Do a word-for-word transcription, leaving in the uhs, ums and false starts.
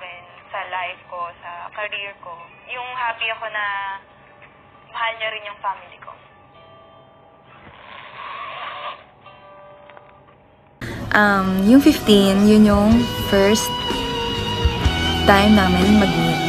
akin sa life ko, sa career ko. Yung happy ako na mahal niya rin yung family ko. Um, yung fifteen, yun yung first time namin mag-meet.